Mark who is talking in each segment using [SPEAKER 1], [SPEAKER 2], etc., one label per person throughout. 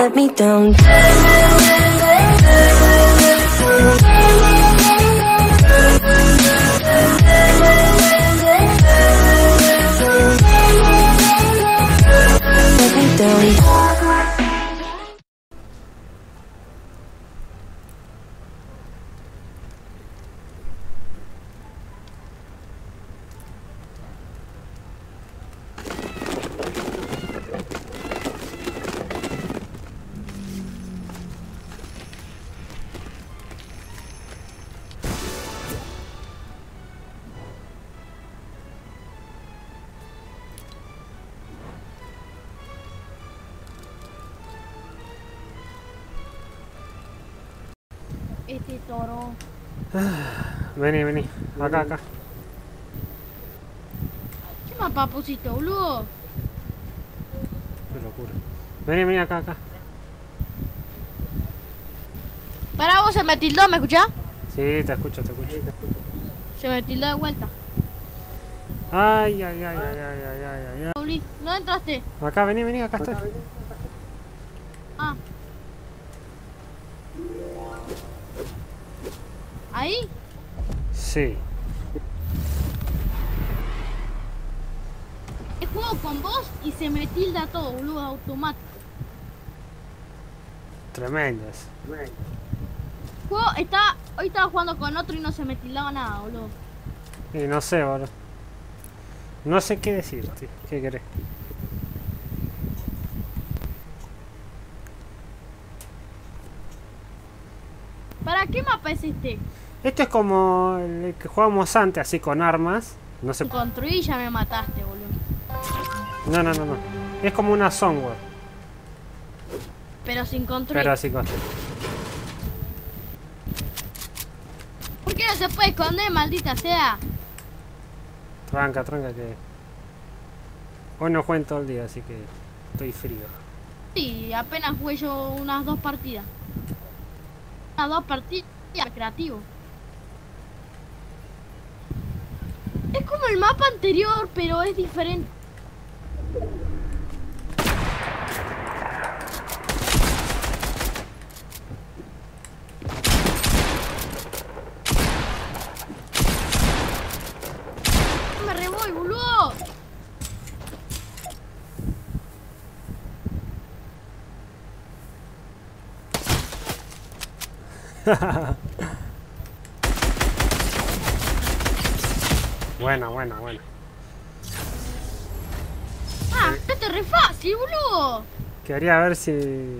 [SPEAKER 1] let me down. Let me down.
[SPEAKER 2] Este toro.
[SPEAKER 3] Vení, vení. Acá, acá.
[SPEAKER 2] ¿Qué mapa pusiste, boludo?
[SPEAKER 3] Qué locura. Vení, vení acá, acá.
[SPEAKER 2] Para vos se me tildó, ¿me escuchás?
[SPEAKER 3] Sí, te escucho, te escucho.
[SPEAKER 2] Se me tildó de vuelta.
[SPEAKER 3] Ay, ay, ay, ay, ay, ay, ay, ay.
[SPEAKER 2] Pauli, ¿no entraste?
[SPEAKER 3] Acá, vení, vení, acá estoy.
[SPEAKER 2] Ah. ¿Ahí?
[SPEAKER 3] Sí.
[SPEAKER 2] Juego con vos y se me tilda todo, boludo, automático.
[SPEAKER 3] Tremendas.
[SPEAKER 2] Hoy estaba jugando con otro y no se me tildaba nada, boludo.
[SPEAKER 3] Y no sé, boludo. No sé qué decirte. ¿Qué querés?
[SPEAKER 2] ¿Para qué mapa es este?
[SPEAKER 3] Esto es como el que jugábamos antes, así con armas. No sé.
[SPEAKER 2] Si construí ya me mataste, boludo.
[SPEAKER 3] No, no, no, no. Es como una software.
[SPEAKER 2] Pero sin construir.
[SPEAKER 3] Pero así con.
[SPEAKER 2] ¿Por qué no se puede esconder, maldita sea?
[SPEAKER 3] Tranca, tranca que. Hoy no juego en todo el día, así que estoy frío.
[SPEAKER 2] Sí, apenas jugué yo unas 2 partidas. Unas 2 partidas creativo. Es como el mapa anterior, pero es diferente. Me revoy, boludo.
[SPEAKER 3] Buena, buena, buena.
[SPEAKER 2] Ah, este es re fácil, boludo.
[SPEAKER 3] Quería ver si.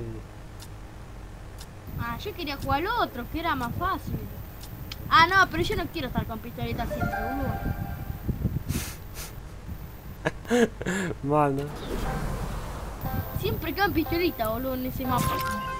[SPEAKER 2] Ah, yo quería jugar al otro, que era más fácil. Ah, no, pero yo no quiero estar con pistoleta siempre, boludo.
[SPEAKER 3] Mal, ¿no?
[SPEAKER 2] Siempre quedo en pistolita, boludo, en ese mapa.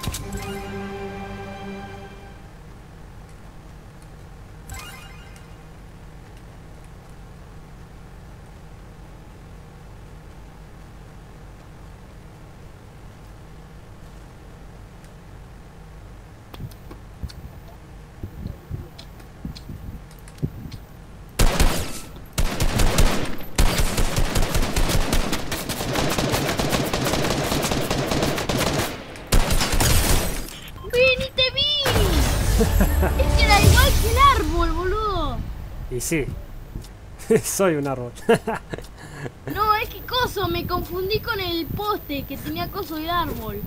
[SPEAKER 2] ¡Vení, te vi! Es que era igual que el árbol, boludo.
[SPEAKER 3] Y sí. Soy un árbol.
[SPEAKER 2] No, es que coso, me confundí con el poste que tenía coso de árbol.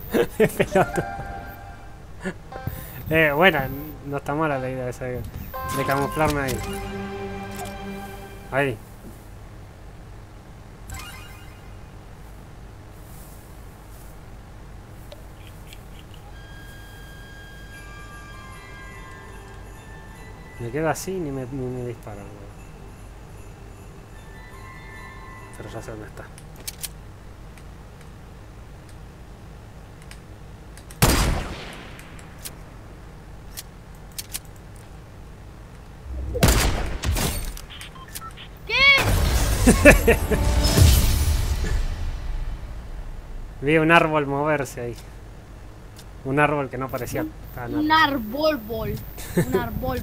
[SPEAKER 3] Bueno, no está mala la idea esa de camuflarme ahí. Ahí. Me quedo así ni me disparan. Pero ya sé dónde está.
[SPEAKER 2] ¿Qué?
[SPEAKER 3] Vi un árbol moverse ahí. Un árbol que no parecía tan
[SPEAKER 2] Un árbol. Un árbol.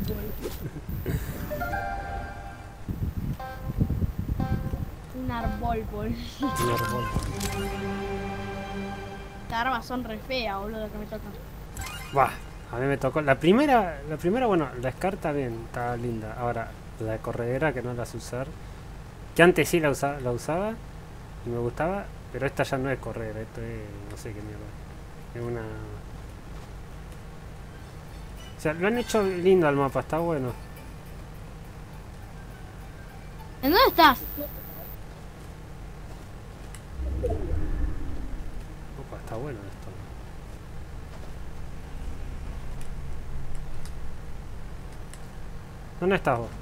[SPEAKER 2] Un árbol.
[SPEAKER 3] un árbol.
[SPEAKER 2] Estas armas son re feas, boludo, que me tocan.
[SPEAKER 3] Buah, a mí me tocó. La primera, bueno, la Scar está bien, está linda. Ahora, la de corredera que no la sé usar. Que antes sí la usaba y me gustaba, pero esta ya no es corredera, esto es no sé qué mierda. Es una... O sea, lo han hecho lindo al mapa, está bueno.
[SPEAKER 2] ¿En dónde estás?
[SPEAKER 3] Opa, está bueno esto. ¿Dónde estás vos?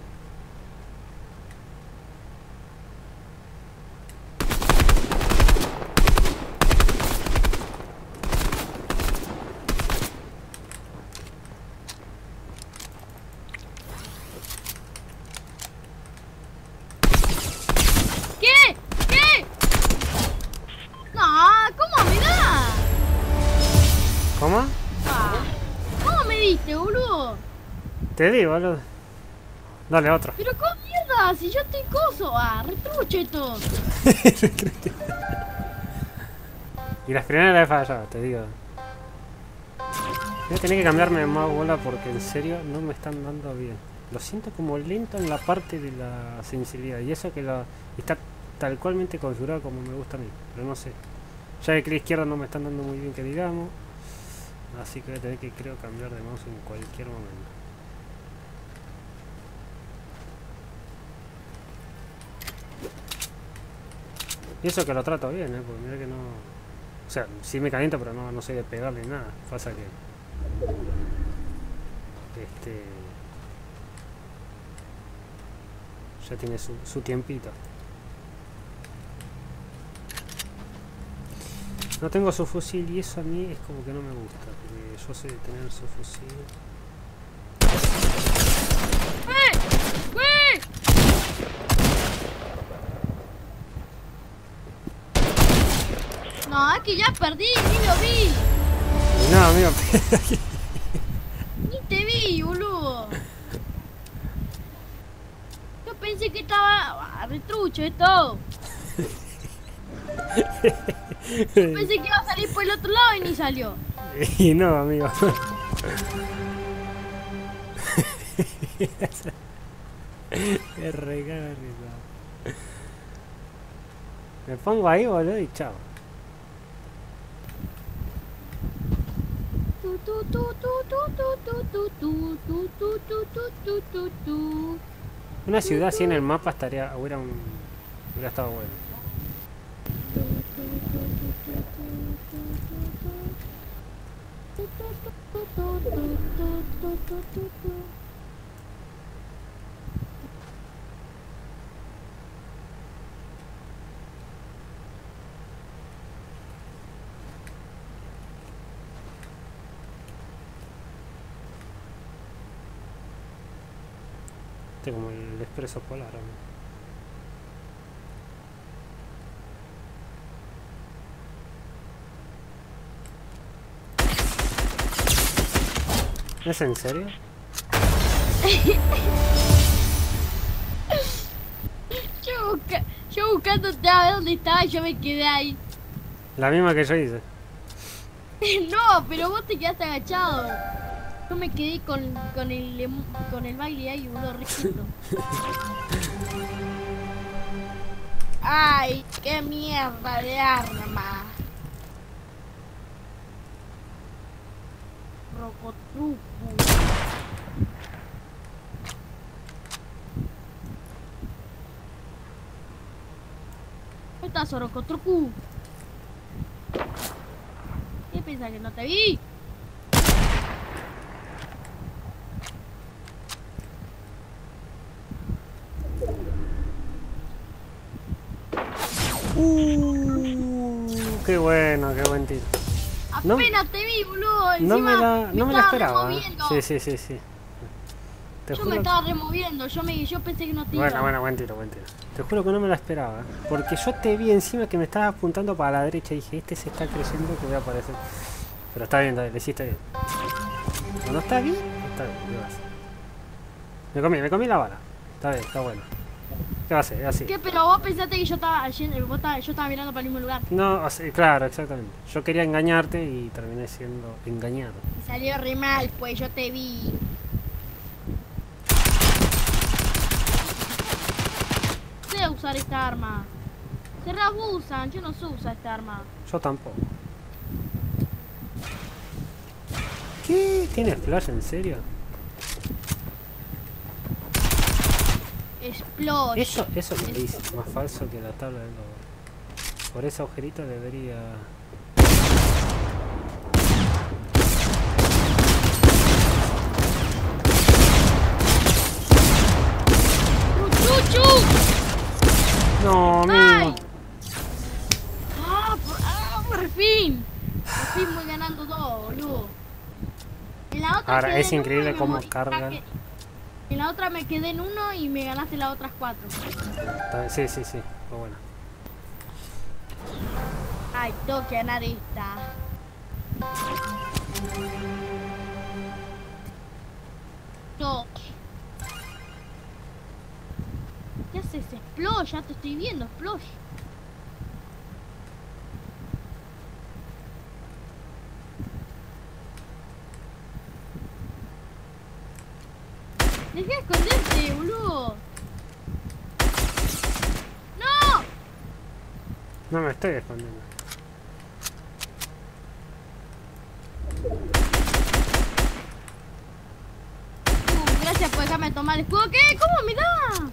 [SPEAKER 2] ¿Qué? ¿Qué? No, ¿cómo me da?
[SPEAKER 3] ¿Cómo?
[SPEAKER 2] Ah, ¿cómo me diste, boludo?
[SPEAKER 3] Te di, boludo. Dale, otro.
[SPEAKER 2] Pero ¿cómo mierda? Si yo estoy coso. Ah, retruche esto.
[SPEAKER 3] Y las primeras las he fallado, te digo. Voy a tener que cambiarme de mouse bola porque en serio no me están dando bien. Lo siento como lento en la parte de la sensibilidad. Y eso que está tal cualmente configurado como me gusta a mí. Pero no sé. Ya de clic izquierdo no me están dando muy bien que digamos. Así que voy a tener que creo cambiar de mouse en cualquier momento. Y eso que lo trato bien, porque mira que no... O sea, sí me calienta, pero no soy de pegarle nada. Pasa que... Ya tiene su tiempito. No tengo su fusil y eso a mí es como que no me gusta. Porque yo sé tener su fusil.
[SPEAKER 2] ¡Eh! No, es que ya perdí, ni lo vi.
[SPEAKER 3] No, amigo.
[SPEAKER 2] Ni te vi, boludo. Yo pensé que estaba retrucho esto. Yo pensé que iba a salir por el otro lado y ni salió.
[SPEAKER 3] Y no, amigo. Es regalo. Me pongo ahí, boludo, y chao. Una ciudad así en el mapa hubiera estado bueno. Como el expreso polar, amigo. ¿Es en serio?
[SPEAKER 2] Yo buscándote a ver dónde estaba y yo me quedé ahí.
[SPEAKER 3] La misma que yo hice.
[SPEAKER 2] No, pero vos te quedaste agachado. Yo me quedé con el baile ahí, boludo, riquito. Ay, qué mierda de arma. Rocotruco. ¿Dónde estás, Rocotruco? ¿Qué piensas que no te vi?
[SPEAKER 3] Qué bueno, qué buen tiro.
[SPEAKER 2] Apenas te vi, boludo.
[SPEAKER 3] No me la esperaba.
[SPEAKER 2] Removiendo.
[SPEAKER 3] Sí.
[SPEAKER 2] Yo me estaba removiendo, yo pensé que no te iba.
[SPEAKER 3] Bueno, buen tiro. Te juro que no me la esperaba. Porque yo te vi encima que me estabas apuntando para la derecha y dije, este se está creyendo que voy a aparecer. Pero está bien, le hiciste bien. ¿No está bien? Está bien, ¿qué vas? Me comí la bala. Está bien, está bueno. ¿Qué va a ser? Así.
[SPEAKER 2] ¿Qué? Pero vos pensaste que yo estaba yo estaba mirando para el mismo lugar.
[SPEAKER 3] No, así, claro, exactamente. Yo quería engañarte y terminé siendo engañado.
[SPEAKER 2] Y salió re mal, pues yo te vi. No sé usar esta arma. Se reabusan, yo no sé usar esta arma.
[SPEAKER 3] Yo tampoco. ¿Qué? ¿Tienes flash en serio?
[SPEAKER 2] Explosion.
[SPEAKER 3] Eso me dice más falso que la tabla de los... Por ese agujerito debería...
[SPEAKER 2] ¡Chuchu!
[SPEAKER 3] No,
[SPEAKER 2] ¡Ay!
[SPEAKER 3] amigo.
[SPEAKER 2] Por fin. Por fin voy ganando todo, boludo. En la otra
[SPEAKER 3] Ahora,
[SPEAKER 2] quedé
[SPEAKER 3] es
[SPEAKER 2] en
[SPEAKER 3] increíble
[SPEAKER 2] uno y me
[SPEAKER 3] cómo
[SPEAKER 2] morí.
[SPEAKER 3] carga.
[SPEAKER 2] En la otra me quedé en 1 y me ganaste las otras 4.
[SPEAKER 3] Sí, sí, sí. Pero bueno.
[SPEAKER 2] Ay, tengo que ganar esta. No. ¿Qué haces? Splosh, ya te estoy viendo, Splosh. Deja de esconderte, boludo. ¡No!
[SPEAKER 3] No me estoy escondiendo.
[SPEAKER 2] Gracias por dejarme tomar el escudo. ¿Qué? ¿Cómo me da?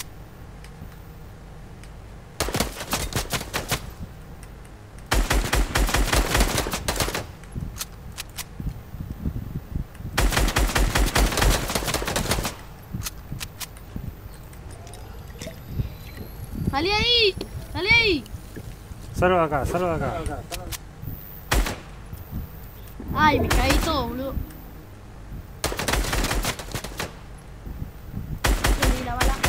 [SPEAKER 2] ¡Salí ahí! ¡Salí ahí!
[SPEAKER 3] Salgo de acá, salgo de acá.
[SPEAKER 2] Ay, me caí todo, boludo. Perdí la bala.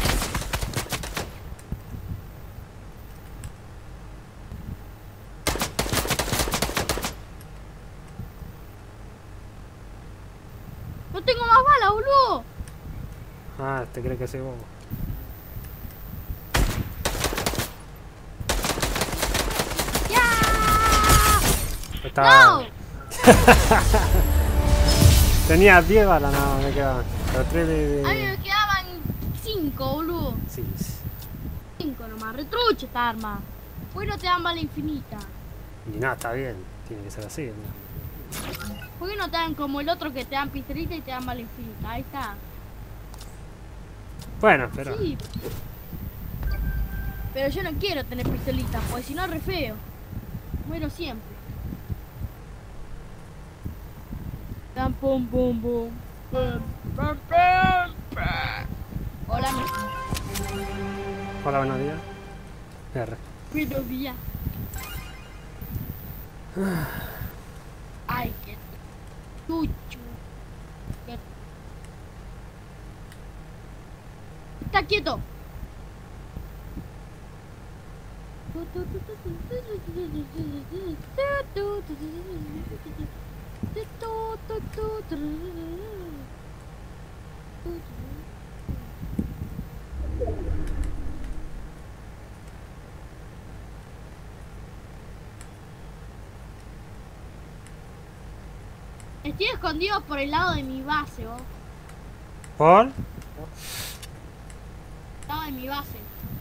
[SPEAKER 2] No tengo más balas, boludo.
[SPEAKER 3] Ah, te crees que soy bobo.
[SPEAKER 2] ¡Ya!
[SPEAKER 3] Estaba...
[SPEAKER 2] ¡No!
[SPEAKER 3] Tenía 10 balas, no, me quedaban. Pero 3 de...
[SPEAKER 2] A mí me quedaban 5, boludo.
[SPEAKER 3] Sí, sí.
[SPEAKER 2] 5 nomás. Retrucha esta arma. Hoy no te dan bala infinita.
[SPEAKER 3] Y nada, está bien. Tiene que ser así, ¿no?
[SPEAKER 2] ¿Por qué no te dan como el otro que te dan pistolita y te dan bala infinita? Ahí está.
[SPEAKER 3] Bueno, pero...
[SPEAKER 2] Sí. Pero yo no quiero tener pistolita, porque si no es re feo. Muero siempre. Pam, pum, pum, pum. Pam, pam, pam, pam. Hola,
[SPEAKER 3] Hola, buenos días. R.
[SPEAKER 2] buenos días. Ay, qué chucho. Está quieto. Estoy escondido por el lado de mi base, vos.
[SPEAKER 3] ¿Por?
[SPEAKER 2] Lado de mi base.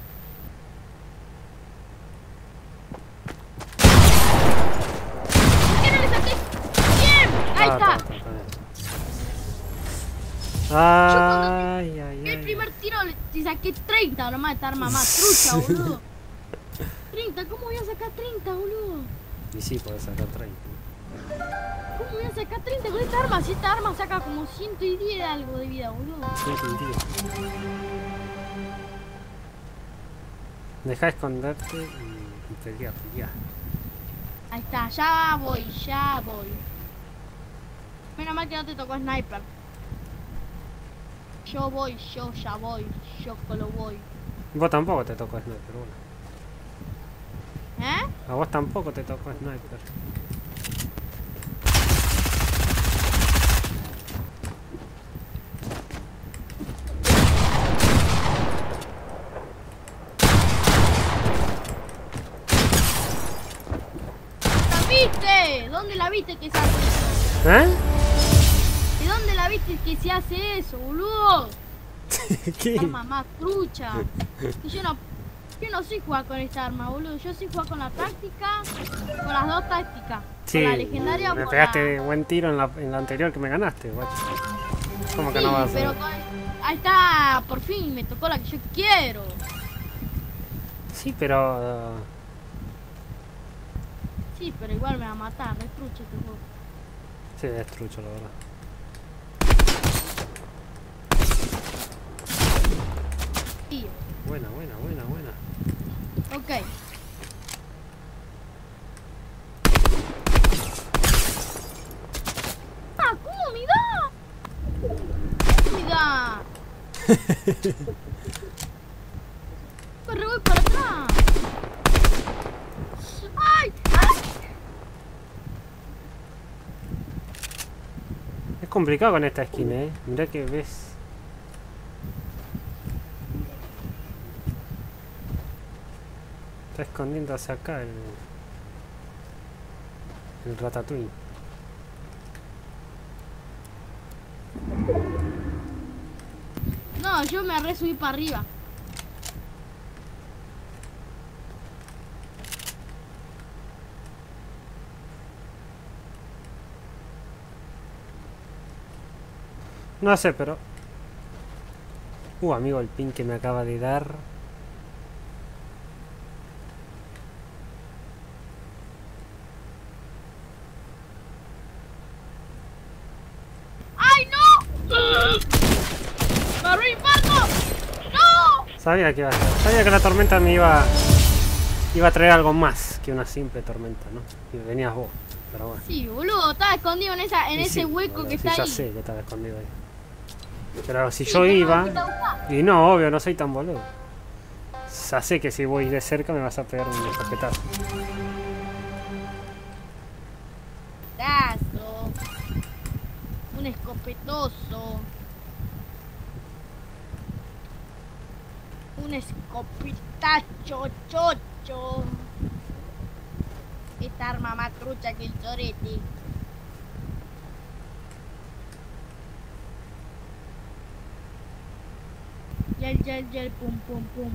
[SPEAKER 2] ¿Por qué no le saqué? ¡Bien! Ahí está.
[SPEAKER 3] Ay, ay,
[SPEAKER 2] El
[SPEAKER 3] ay.
[SPEAKER 2] primer tiro le saqué 30 nomás de esta arma más trucha, boludo. 30, ¿cómo voy a sacar 30, boludo?
[SPEAKER 3] Y sí, podés sacar 30.
[SPEAKER 2] ¿Cómo voy a sacar 30 con esta arma? Si esta arma saca como 110 de algo de vida, boludo.
[SPEAKER 3] Sí, tío. Deja de esconderte y pelea, pelea.
[SPEAKER 2] Ahí está, ya voy, ya voy. Menos mal que no te tocó sniper. Yo voy, yo ya voy, yo solo voy.
[SPEAKER 3] Vos tampoco te tocó sniper, bueno.
[SPEAKER 2] ¿Eh?
[SPEAKER 3] A vos tampoco te tocó sniper.
[SPEAKER 2] dónde la viste que se hace eso?
[SPEAKER 3] ¿Eh?
[SPEAKER 2] ¿De dónde la viste que se hace eso, boludo?
[SPEAKER 3] ¿Qué?
[SPEAKER 2] Arma más trucha. Y yo no sé jugar con esta arma, boludo. Yo sé jugar con la táctica, con las dos tácticas.
[SPEAKER 3] Sí,
[SPEAKER 2] con la legendaria
[SPEAKER 3] me
[SPEAKER 2] o con
[SPEAKER 3] pegaste
[SPEAKER 2] la...
[SPEAKER 3] buen tiro en la anterior que me ganaste, guacho. ¿Cómo que
[SPEAKER 2] Sí,
[SPEAKER 3] no vas a
[SPEAKER 2] pero
[SPEAKER 3] hacer?
[SPEAKER 2] ahí está, por fin me tocó la que yo quiero.
[SPEAKER 3] Sí, pero...
[SPEAKER 2] Sí, pero igual me va a matar, es trucha este juego.
[SPEAKER 3] sí, es trucho, la verdad.
[SPEAKER 2] Tío.
[SPEAKER 3] Buena.
[SPEAKER 2] Ok. Ah, ¿cómo me da? ¿Cómo me da? Corre, voy para atrás. ¡Ay! ¡Ay!
[SPEAKER 3] Es complicado con esta skin, Mirá que ves... Está escondiéndose acá el Ratatouille.
[SPEAKER 2] No, yo me resubí para arriba.
[SPEAKER 3] No sé, pero... amigo, el pin que me acaba de dar...
[SPEAKER 2] ¡Ay, no! ¡Me abrió el infarto! ¡No!
[SPEAKER 3] Sabía que iba a ser. Sabía que la tormenta me iba a traer algo más que una simple tormenta, ¿no? Y venías vos, pero bueno.
[SPEAKER 2] Sí, boludo, estaba escondido en
[SPEAKER 3] Y
[SPEAKER 2] ese
[SPEAKER 3] sí,
[SPEAKER 2] hueco
[SPEAKER 3] boludo,
[SPEAKER 2] que
[SPEAKER 3] sí,
[SPEAKER 2] está
[SPEAKER 3] ya
[SPEAKER 2] ahí.
[SPEAKER 3] sé que estaba escondido ahí. Pero si
[SPEAKER 2] Sí,
[SPEAKER 3] yo
[SPEAKER 2] pero no
[SPEAKER 3] iba...
[SPEAKER 2] me quita buscar.
[SPEAKER 3] Y no, obvio, no soy tan boludo. Ya sé que si voy de cerca me vas a pegar un escopetazo.
[SPEAKER 2] Tazo. Un escopetoso. Un escopetacho chocho. Esta arma más trucha que el chorete. Yel, pum, pum, pum.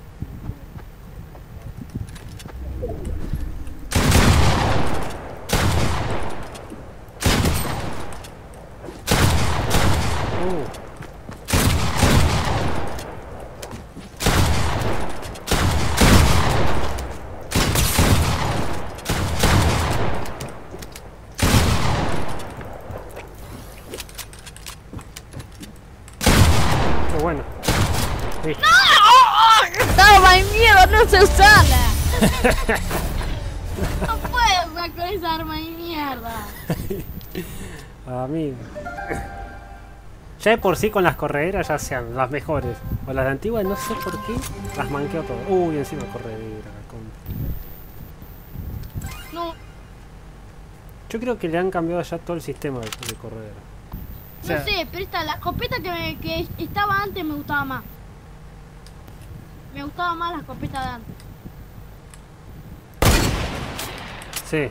[SPEAKER 3] Qué bueno. Sí.
[SPEAKER 2] ¡Toma de mierda! ¡No sé usarla! No puedo jugar con esa arma de mierda.
[SPEAKER 3] Amigo. Ya de por sí con las correderas, ya sean las mejores o las de antiguas, no sé por qué las manqueo todas. Uy, encima corredera.
[SPEAKER 2] No,
[SPEAKER 3] Yo creo que le han cambiado ya todo el sistema de corredera. O sea,
[SPEAKER 2] no sé, pero la escopeta que estaba antes me gustaba más. Me gustaba más la escopeta de antes.
[SPEAKER 3] sí.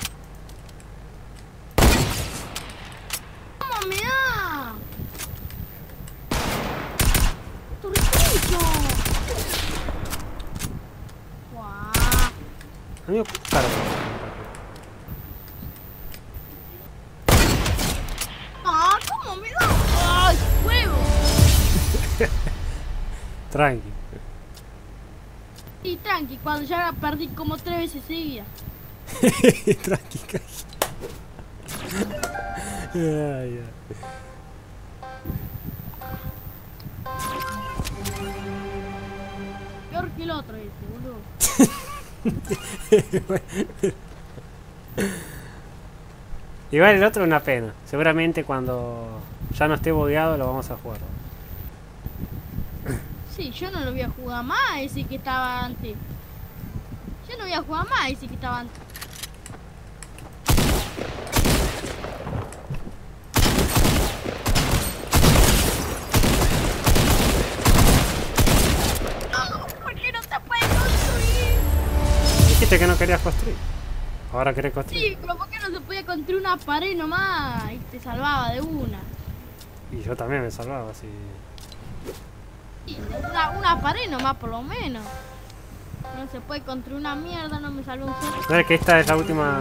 [SPEAKER 2] ¿Cómo me da? ¡Turquillo! ¡Guau!
[SPEAKER 3] Amigo, cargo.
[SPEAKER 2] ¡Ah! ¿Cómo me da? ¡Ay, huevo!
[SPEAKER 3] Tranqui.
[SPEAKER 2] Y tranqui, cuando ya perdí como 3 veces seguidas.
[SPEAKER 3] Tranqui, ay, ay.
[SPEAKER 2] Peor que el otro este, boludo.
[SPEAKER 3] Igual el otro es una pena. Seguramente cuando ya no esté bodeado lo vamos a jugar.
[SPEAKER 2] Sí, yo no lo voy a jugar más ese que estaba antes. Yo no voy a jugar más ese que estaba antes. No, ¿por qué no se puede construir?
[SPEAKER 3] Dijiste que no querías construir. Ahora querés construir.
[SPEAKER 2] Sí, pero ¿por qué no se podía construir una pared nomás y te salvaba de una?
[SPEAKER 3] Y yo también me salvaba, así.
[SPEAKER 2] Sí, una pared nomás por lo menos. No se puede construir una mierda, no me salvé un solo.
[SPEAKER 3] No, es que esta es la última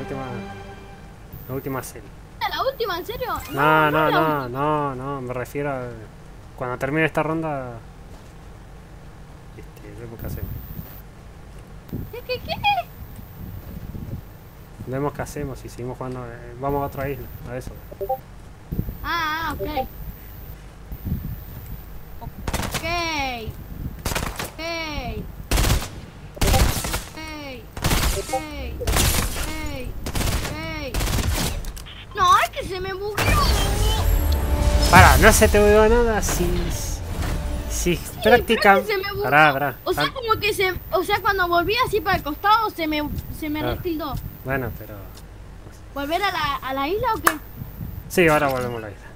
[SPEAKER 3] serie.
[SPEAKER 2] ¿La última, en serio?
[SPEAKER 3] No,
[SPEAKER 2] es la
[SPEAKER 3] no,
[SPEAKER 2] última.
[SPEAKER 3] no, me refiero a cuando termine esta ronda, vemos qué hacemos.
[SPEAKER 2] ¿Qué?
[SPEAKER 3] Vemos qué hacemos y seguimos jugando. Vamos a otra isla, a eso.
[SPEAKER 2] Ok. Ok. No, es que se me bugueó.
[SPEAKER 3] Para, no se te olvidó nada si práctica.
[SPEAKER 2] pero es que se me bugueó.
[SPEAKER 3] Pará.
[SPEAKER 2] O sea, como que cuando volví así para el costado se me
[SPEAKER 3] Ah.
[SPEAKER 2] retildó.
[SPEAKER 3] Bueno, pero.
[SPEAKER 2] ¿Volver a la isla o qué?
[SPEAKER 3] Sí, ahora volvemos a la isla.